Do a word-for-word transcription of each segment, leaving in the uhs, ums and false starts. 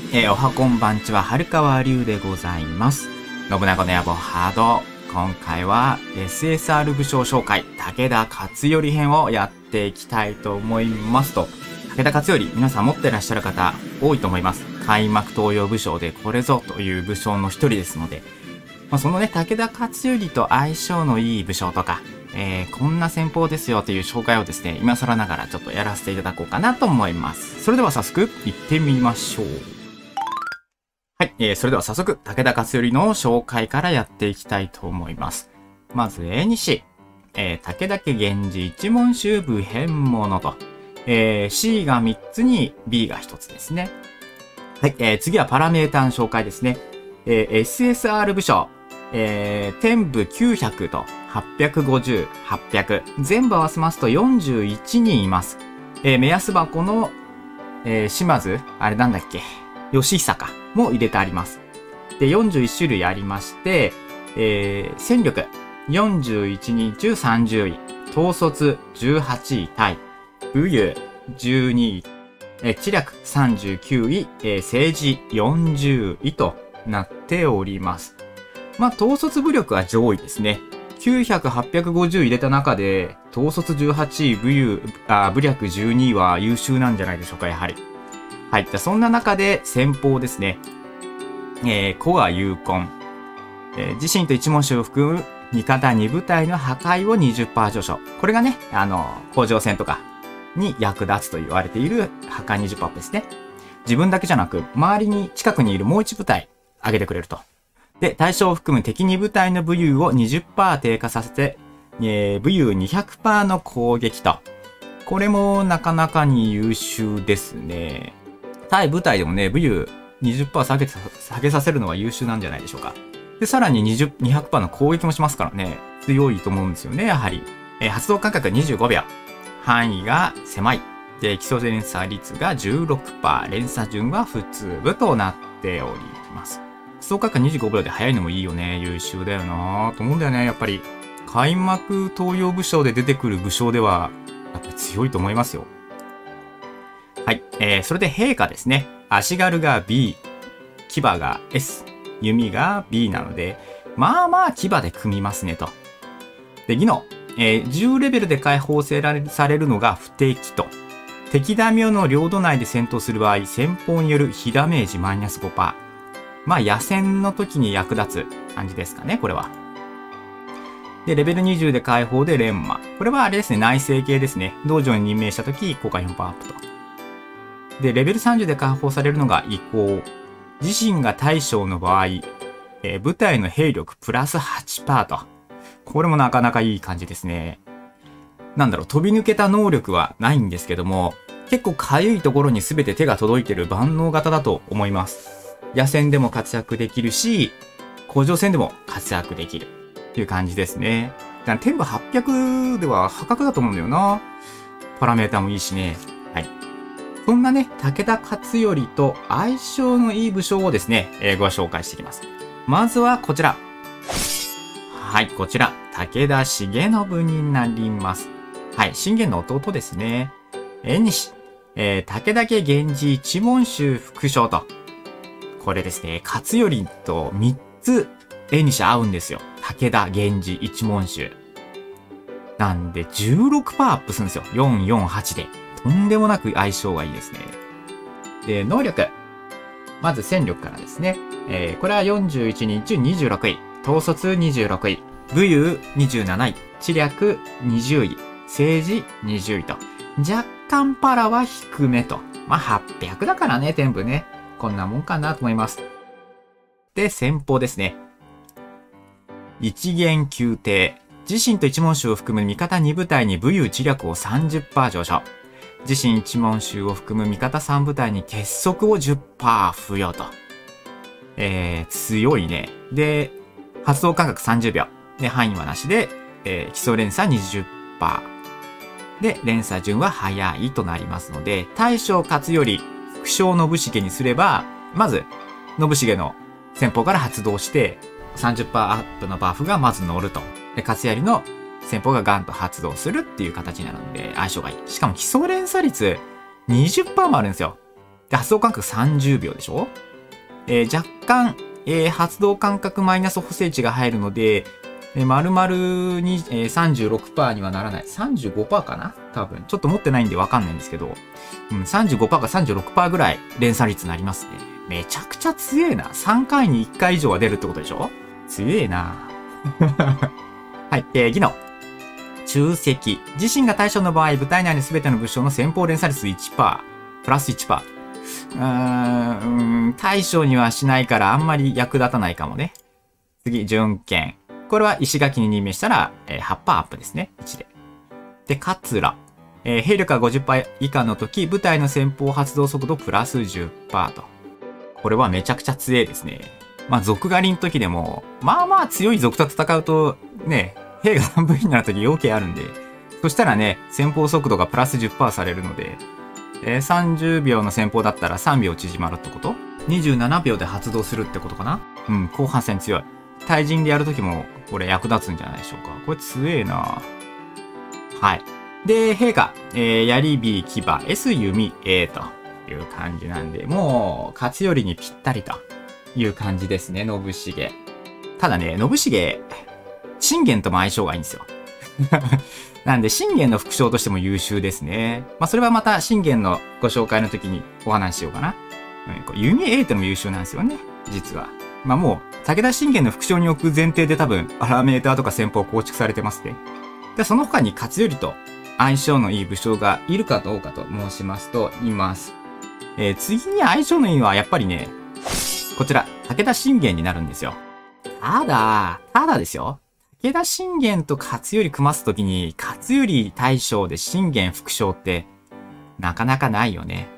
えー、おはこんばんちは、春川龍でございます。信長の野望ハード。今回は エスエスアール 武将紹介、武田勝頼編をやっていきたいと思いますと。武田勝頼、皆さん持ってらっしゃる方多いと思います。開幕東洋武将でこれぞという武将の一人ですので、まあ、そのね、武田勝頼と相性のいい武将とか、えー、こんな戦法ですよという紹介をですね、今更ながらちょっとやらせていただこうかなと思います。それでは早速行ってみましょう。はい、えー、それでは早速、武田勝頼の紹介からやっていきたいと思います。まず、絵西。えー、武田家源氏一門衆部編物と。えー、C がみっつに B がひとつですね。はい、えー、次はパラメータの紹介ですね。えー、エスエスアール 武将。えー、天部きゅうひゃくとはっぴゃくごじゅう、はっぴゃく。全部合わせますとよんじゅういちにんいます。えー、目安箱の、えー、島津、あれなんだっけ。義久か。も入れてあります。で、よんじゅういち種類ありまして、えー、戦力よんじゅういちにん中さんじゅうい、統率じゅうはちい対、武勇じゅうにい、えー、知略さんじゅうきゅうい、えー、政治よんじゅういとなっております。まあ、統率武力は上位ですね。きゅうひゃく、はっぴゃくごじゅう入れた中で、統率じゅうはちい、武勇、あ、武略じゅうにいは優秀なんじゃないでしょうか、やはり。はい。そんな中で戦法ですね。えー、古賀有根。えー、自身と一門衆を含む味方に部隊の破壊を にじゅっパーセント 上昇。これがね、あの、甲状腺とかに役立つと言われている破壊 にじゅっパーセント ですね。自分だけじゃなく、周りに近くにいるもう一部隊上げてくれると。で、対象を含む敵に部隊の武勇を にじゅっパーセント 低下させて、えー、武勇 にひゃくパーセント の攻撃と。これもなかなかに優秀ですね。対部隊でもね、武勇 にじゅっパーセント 下げ、下げさせるのは優秀なんじゃないでしょうか。で、さらににじゅう、にひゃくパーセント の攻撃もしますからね、強いと思うんですよね、やはり。えー、発動間隔にじゅうごびょう。範囲が狭い。で、基礎連鎖率が じゅうろくパーセント。連鎖順は普通部となっております。発動間隔にじゅうごびょうで早いのもいいよね。優秀だよなぁと思うんだよね、やっぱり。開幕東洋武将で出てくる武将では、やっぱり強いと思いますよ。はい。えー、それで陛下ですね。足軽が B、牙が S、弓が B なので、まあまあ牙で組みますねと。で、技能。えー、じゅうレベルで解放されるのが不敵と。敵大名の領土内で戦闘する場合、先方による被ダメージマイナス ごパーセント。まあ、野戦の時に役立つ感じですかね、これは。で、レベルにじゅうで解放で連魔。これはあれですね、内政系ですね。道場に任命した時、効果よんパーセントアップと。で、レベルさんじゅうで解放されるのが移行。自身が大将の場合、えー、部隊の兵力プラス はちパーセントと。これもなかなかいい感じですね。なんだろう、飛び抜けた能力はないんですけども、結構かゆいところに全て手が届いてる万能型だと思います。野戦でも活躍できるし、甲状腺でも活躍できる。っていう感じですね。だから天部はっぴゃくでは破格だと思うんだよな。パラメータもいいしね。はい。そんなね、武田勝頼と相性のいい武将をですね、えー、ご紹介していきます。まずはこちら。はい、こちら。武田重信になります。はい、信玄の弟ですね。絵西。えー、武田家源氏一門衆副将と。これですね、勝頼とみっつ絵西合うんですよ。武田源氏一門衆。なんで じゅうろくパーセント アップするんですよ。よん、よん、はちで。とんでもなく相性がいいですね。で、能力。まず戦力からですね。えー、これはよんじゅういちにん中にじゅうろくい。統率にじゅうろくい。武勇にじゅうなない。知略にじゅうい。政治にじゅういと。若干パラは低めと。まあ、はっぴゃくだからね、全部ね。こんなもんかなと思います。で、戦法ですね。一元宮廷。自身と一門衆を含む味方に部隊に武勇知略を さんじゅっパーセント 上昇。自身一門衆を含む味方さん部隊に結束を じゅっパーセント 付与と。えー、強いね。で、発動間隔さんじゅうびょう。で、範囲はなしで、えー、基礎連鎖 にじゅっパーセント。で、連鎖順は早いとなりますので、大将勝頼、副将信繁にすれば、まず、信繁の戦法から発動して、さんじゅっパーセントアップのバフがまず乗ると。で、勝頼の戦法がガンと発動するっていう形になるので、相性がいい。しかも基礎連鎖率 にじゅっパーセント もあるんですよ。 で、発動間隔さんじゅうびょうでしょ。えー、若干、えー、発動間隔マイナス補正値が入るので、えー、丸々に、えー、さんじゅうろくパーセント にはならない。さんじゅうごパーセント かな多分。ちょっと持ってないんでわかんないんですけど、うん、さんじゅうごパーセント かさんじゅうろくパーセント ぐらい連鎖率になりますね。めちゃくちゃ強えな。さんかいにいっかい以上は出るってことでしょ。強えな。はい、えー、技能。中積。自身が対象の場合、部隊内の全ての武将の先方連鎖率 いちパーセント、プラス いちパーセント。うーん、対象にはしないからあんまり役立たないかもね。次、準剣。これは石垣に任命したら、えー、はちパーセントアップですね。いちで。で、カツラ。えー、兵力が ごじゅっパーセント 以下の時、部隊の先方発動速度プラス じゅっパーセント と。これはめちゃくちゃ強いですね。まあ、族狩りの時でも、まあまあ強い族と戦うと、ね、兵がさんぶんになる時要件あるんで、そしたらね、先方速度がプラス じゅっパーセント されるので、えー、さんじゅうびょうの先方だったらさんびょう縮まるってこと ?にじゅうななびょうで発動するってことかな。うん、後半戦強い。対人でやるときも、これ役立つんじゃないでしょうか。これ強えな。はい。で、兵が、えー、槍 B、牙、S、弓、A という感じなんで、もう、勝頼にぴったりという感じですね、信繁。ただね、信繁、信玄とも相性がいいんですよ。なんで、信玄の副将としても優秀ですね。まあ、それはまた信玄のご紹介の時にお話ししようかな。うん、弓 A ってのも優秀なんですよね、実は。まあ、もう、武田信玄の副将に置く前提で多分、パラメーターとか戦法構築されてますね。で、その他に勝頼と相性のいい武将がいるかどうかと申しますと、います。えー、次に相性のいいのはやっぱりね、こちら、武田信玄になるんですよ。ただ、ただですよ。武田信玄と勝頼組ますときに、勝頼大将で信玄副将って、なかなかないよね。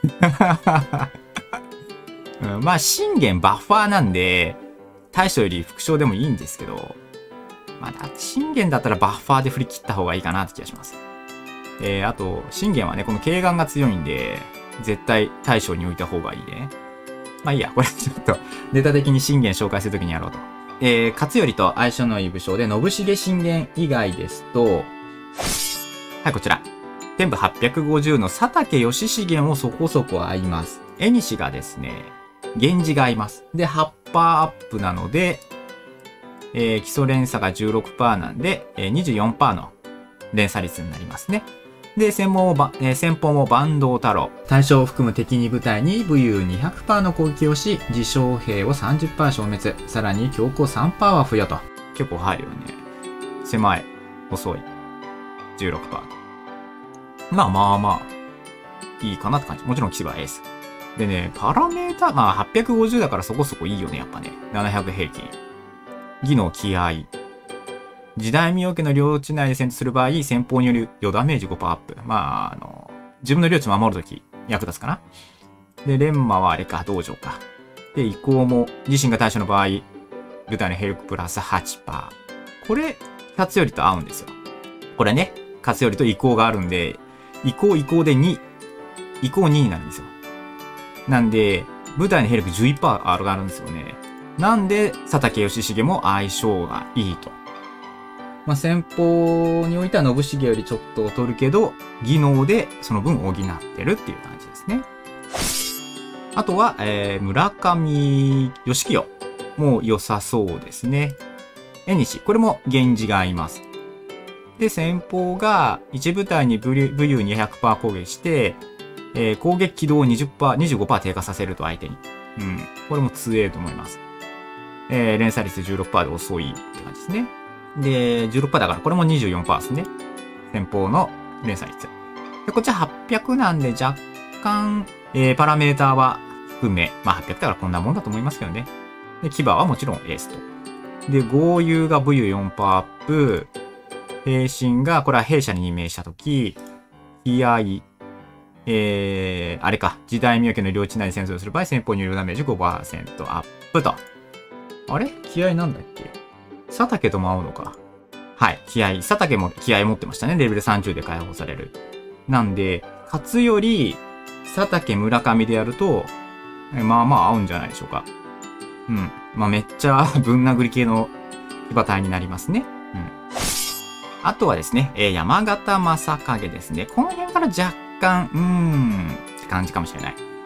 うん、まあ、信玄バッファーなんで、大将より副将でもいいんですけど、まあ、だって信玄だったらバッファーで振り切った方がいいかなって気がします。えー、あと、信玄はね、この軽眼が強いんで、絶対大将に置いた方がいいね。まあいいや、これちょっと、ネタ的に信玄紹介するときにやろうと。えー、勝頼と相性のいい武将で、信繁信玄以外ですと、はい、こちら。天部はっぴゃくごじゅうの佐竹義重もそこそこ合います。縁西がですね、源氏が合います。で、はちパーセントアップなので、えー、基礎連鎖が じゅうろくパーセント なんで、えー、にじゅうよんパーセント の連鎖率になりますね。で、先方も、えー、先方も坂東太郎。対象を含む敵に部隊に武勇 にひゃくパーセント の攻撃をし、自将兵を さんじゅっパーセント 消滅。さらに強行 さんパーセント は付与と。結構入るよね。狭い。遅い。じゅうろくパーセント。まあまあまあ、いいかなって感じ。もちろん騎士はエース。でね、パラメータ、まあはっぴゃくごじゅうだからそこそこいいよね、やっぱね。ななひゃく平均。技能気合。時代未置の領地内で戦闘する場合、先方による余ダメージ ごパーセント アップ。まあ、あの、自分の領地を守るとき役立つかな。で、錬磨はあれか、道場か。で、移行も、自身が対象の場合、部隊の兵力プラス はちパーセント。これ、勝頼と合うんですよ。これね、勝頼と移行があるんで、移行移行でに、移行にになるんですよ。なんで、部隊の兵力 じゅういちパーセント 上がるんですよね。なんで、佐竹義重も相性がいいと。まあ、先方においては信繁よりちょっと劣るけど、技能でその分補ってるっていう感じですね。あとは、えー、村上義清も良さそうですね。縁西、これも源氏が合います。で、先方が一部隊に武勇 にひゃくパーセント 攻撃して、えー、攻撃軌道を にじゅっパーセント、にじゅうごパーセント 低下させると相手に。うん。これも強いと思います。えー、連鎖率 じゅうろくパーセント で遅いって感じですね。で、じゅうろくパーセント だから、これも にじゅうよんパーセント ですね。先方の連鎖率。で、こっちははっぴゃくなんで若干、えー、パラメーターは含め、まあはっぴゃくだからこんなもんだと思いますけどね。で、牙はもちろんエースと。で、豪遊が武勇 よんパーセント アップ。兵神が、これは兵舎に任命したとき、気合、えー、あれか、時代未置の領地内で戦争する場合、先方によるダメージ ごパーセント アップと。あれ気合なんだっけ佐竹とも合うのか。はい、気合。佐竹も気合持ってましたね。レベルさんじゅうで解放される。なんで、勝頼、佐竹、村上でやると、まあまあ合うんじゃないでしょうか。うん。まあめっちゃぶん殴り系の騎馬隊になりますね。うん。あとはですね、えー、山形正景ですね。この辺から若干、うーん、って感じかもしれない。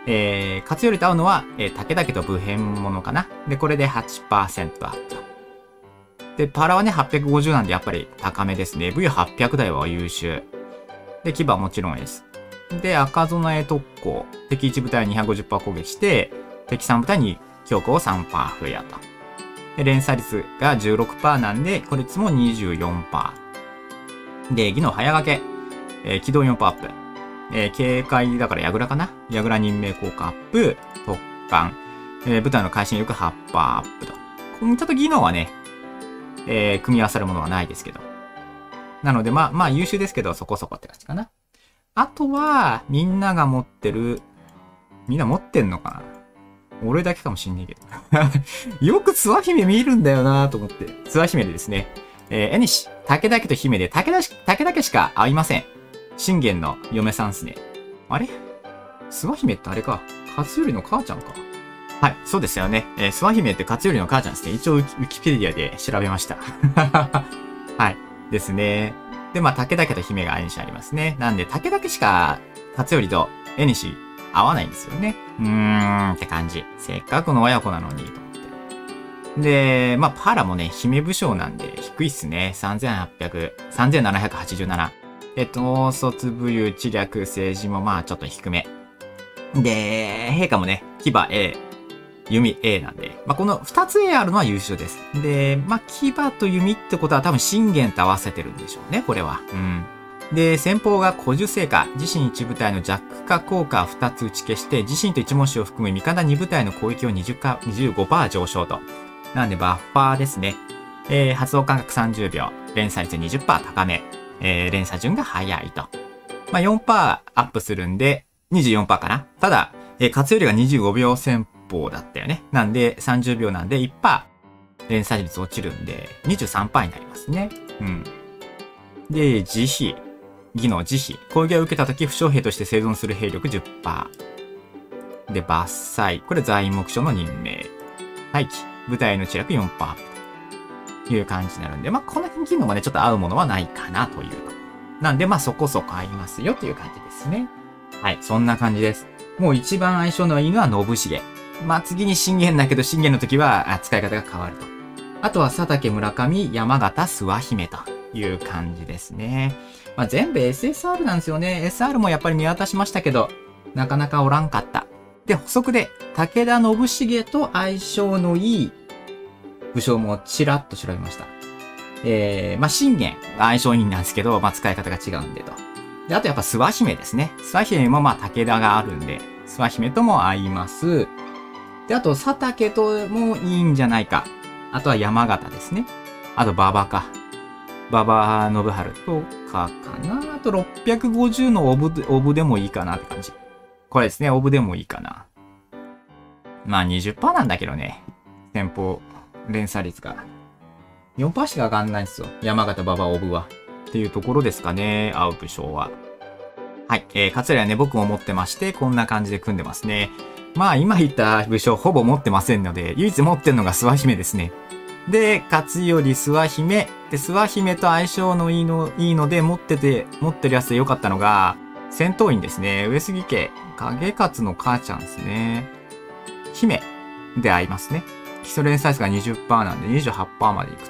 えー、勝頼と合うのは、えー、武田家と武変者かな。で、これで はちパーセント アップ。で、パラはね、はっぴゃくごじゅうなんでやっぱり高めですね。武勇はっぴゃくだいは優秀。で、牙はもちろん S。で、赤備え特攻。敵いち部隊にひゃくごじゅっパーセント攻撃して、敵さん部隊に強攻を さんパーセント 増やと。で、連鎖率が じゅうろくパーセント なんで、孤立も にじゅうよんパーセント。で、技能早掛け。えー、機動よんパーセントアップ。えー、警戒だから矢倉かな矢倉任命効果アップ。特艦。えー、部隊の会心力 はちパーセント アップと。このちょっと技能はね、えー、組み合わさるものはないですけど。なので、まあ、まあ優秀ですけど、そこそこって感じかな。あとは、みんなが持ってる、みんな持ってんのかな俺だけかもしんねえけど。よくつわ姫見るんだよなと思って。つわ姫でですね。えー、えにし、武田家と姫で、武田し、武田家しか会いません。信玄の嫁さんっすね。あれつわ姫ってあれか。勝頼の母ちゃんか。はい、そうですよね。えー、つわ姫って勝頼の母ちゃんですね。一応ウキ、ウキペディアで調べました。はい。ですね。で、まあ、武田家と姫がえにしありますね。なんで、武田家しか勝頼とえにし合わないんですよね。うーんって感じ。せっかくの親子なのに、と思って。で、まあ、パラもね、姫武将なんで低いっすね。さんぜんはっぴゃく、さんぜんななひゃくはちじゅうなな。で、統率武勇、知略、政治もまあ、ちょっと低め。で、陛下もね、牙 A、弓 A なんで、まあ、このふたつ A あるのは優秀です。で、まあ、牙と弓ってことは多分信玄と合わせてるんでしょうね、これは。うん。で、先方が古樹聖火、自身いち部隊の弱化効果をふたつ打ち消して、自身と一文字を含む味方に部隊の攻撃をにじゅうか、にじゅうごパーセント 上昇と。なんで、バッファーですね。えー、発動間隔さんじゅうびょう、連鎖率 にじゅっパーセント 高め、えー、連鎖順が早いと。まあ、よんパーセント アップするんで、にじゅうよんパーセント かな。ただ、えー、勝頼がにじゅうごびょう戦法だったよね。なんで、さんじゅうびょうなんで いちパーセント、連鎖率落ちるんで、にじゅうさんパーセント になりますね。うん。で、慈悲。技能慈悲。攻撃を受けたとき、負傷兵として生存する兵力 じゅっパーセント。で、伐採。これ材木所の任命。待機。部隊の知略 よんパーセント。という感じになるんで、まあ、この辺技能がね、ちょっと合うものはないかなというと。なんで、まあ、そこそこ合いますよという感じですね。はい、そんな感じです。もう一番相性のいいのは信繁。まあ、次に信玄だけど、信玄の時は使い方が変わると。あとは佐竹村上、山形諏訪姫という感じですね。まあ、全部 エスエスアール なんですよね。エスアール もやっぱり見渡しましたけど、なかなかおらんかった。で、補足で、武田信繁と相性のいい武将もちらっと調べました。えー、まあ、信玄が相性いいんなんですけど、まあ、使い方が違うんでと。で、あとやっぱ諏訪姫ですね。諏訪姫もまあ、武田があるんで、諏訪姫とも合います。で、あと佐竹ともいいんじゃないか。あとは山形ですね。あと馬場か。馬場信春とかかな。あとろっぴゃくごじゅうのオブで、オブでもいいかなって感じ。これですね、オブでもいいかな。まあ にじゅっパーセント なんだけどね。先方、連鎖率が。よんパーセント しか上がんないんですよ。山形馬場オブは。っていうところですかね、合う武将は。はい。えー、勝頼はね、僕も持ってまして、こんな感じで組んでますね。まあ、今言った武将ほぼ持ってませんので、唯一持ってるのが諏訪姫ですね。で、勝頼諏訪姫。で、諏訪姫と相性のいいの、いいので、持ってて、持ってるやつで良かったのが、戦闘員ですね。上杉家、影勝の母ちゃんですね。姫で合いますね。基礎連載数が にじゅっパーセント なんで にじゅうはちパーセント までいく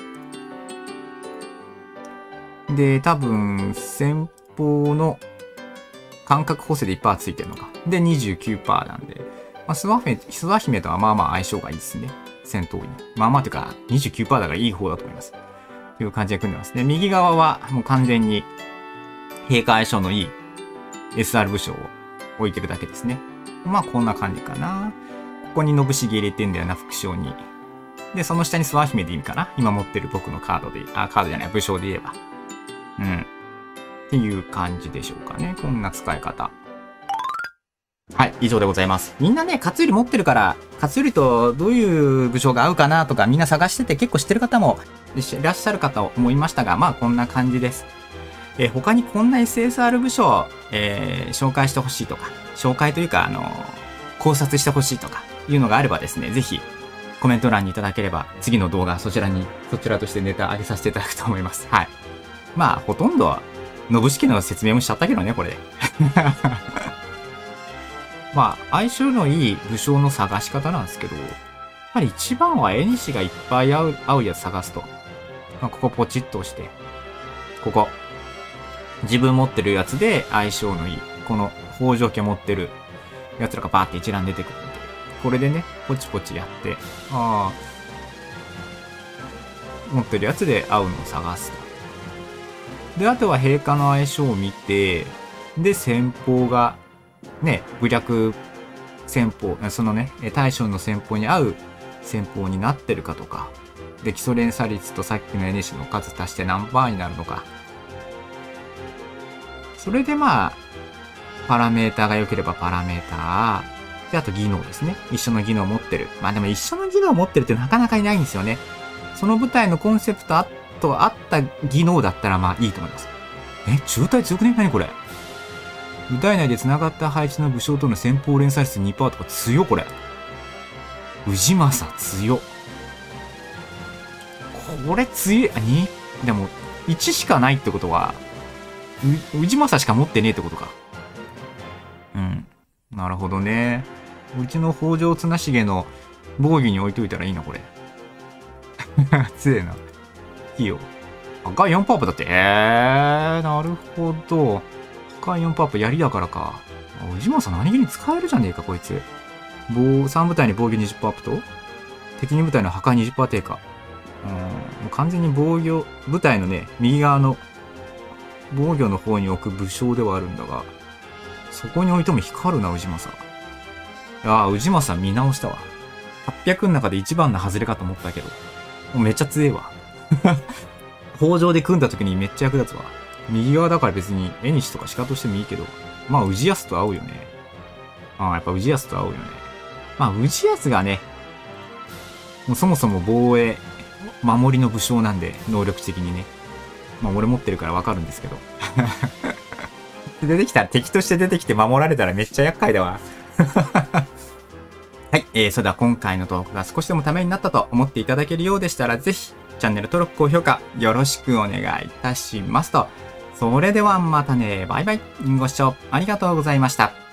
と。で、多分、先方の感覚補正で いちパーセント ついてるのか。で、にじゅうきゅうパーセント なんで、まあ、諏訪姫、諏訪姫とはまあまあ相性がいいですね。戦闘員。まあまあというか、にじゅうきゅうパーセント だからいい方だと思います。という感じで組んでますね。右側はもう完全に、陛下相性のいい エスアール 武将を置いてるだけですね。まあこんな感じかな。ここに信繁入れてんだよな、副将に。で、その下に諏訪姫でいいかな。今持ってる僕のカードで、あ、カードじゃない、武将で言えば。うん。っていう感じでしょうかね。こんな使い方。はい、以上でございます。みんなね、勝頼持ってるから、勝頼とどういう武将が合うかなとかみんな探してて結構知ってる方もいらっしゃるかと思いましたが、まあこんな感じです。えー、他にこんな エスエスアール 武将、えー、紹介してほしいとか、紹介というか、あのー、考察してほしいとかいうのがあればですね、ぜひコメント欄にいただければ、次の動画そちらに、そちらとしてネタ上げさせていただくと思います。はい。まあ、ほとんどは、信繁の説明もしちゃったけどね、これ。 まあ、相性のいい武将の探し方なんですけど、やはり一番は縁がいっぱい合う、合うやつ探すと。まあ、ここポチッと押して、ここ。自分持ってるやつで相性のいい、この北条家持ってるやつらがバーって一覧出てくるんで、これでね、ポチポチやって、ああ、持ってるやつで合うのを探すと。で、あとは陛下の相性を見て、で、戦法が、ね、武略戦法、そのね、大将の戦法に合う戦法になってるかとか、で、基礎連鎖率とさっきの エヌシー の数足して何パーになるのか。それでまあ、パラメーターが良ければパラメーター、で、あと技能ですね。一緒の技能を持ってる。まあでも一緒の技能を持ってるってなかなかいないんですよね。その舞台のコンセプトとあった技能だったらまあいいと思います。え、中隊強くね？何これ？舞台内で繋がった配置の武将との戦法連鎖率 にパーセント とか強これ。氏政強。これ強い。あ、に？でも、いちしかないってことは、う、氏政しか持ってねえってことか。うん。なるほどね。うちの北条綱重の防御に置いといたらいいな、これ。強えな。いいよ。赤よんパープだって。えー、なるほど。赤よんパープ槍だからか。氏政何気に使えるじゃねえか、こいつ。防、さん部隊に防御 にじゅっパーセント アップと、敵に部隊の破壊 にじゅっパーセント 低下。うん、もう完全に防御、部隊のね、右側の防御の方に置く武将ではあるんだが、そこに置いても光るな、氏政。ああ、氏政見直したわ。はっぴゃくの中で一番の外れかと思ったけど、もうめっちゃ強えわ。北条で組んだ時にめっちゃ役立つわ。右側だから別に絵にしとか鹿としてもいいけど、まあ、氏康と合うよね。ああ、やっぱ氏康と合うよね。まあ、氏康がね、もうそもそも防衛、守りの武将なんで、能力的にね。まあ、俺持ってるからわかるんですけど。出てきたら、敵として出てきて守られたらめっちゃ厄介だわ。はい、えー、それでは今回のトークが少しでもためになったと思っていただけるようでしたら、ぜひ、チャンネル登録、高評価、よろしくお願いいたしますと。それではまたね、バイバイ。ご視聴ありがとうございました。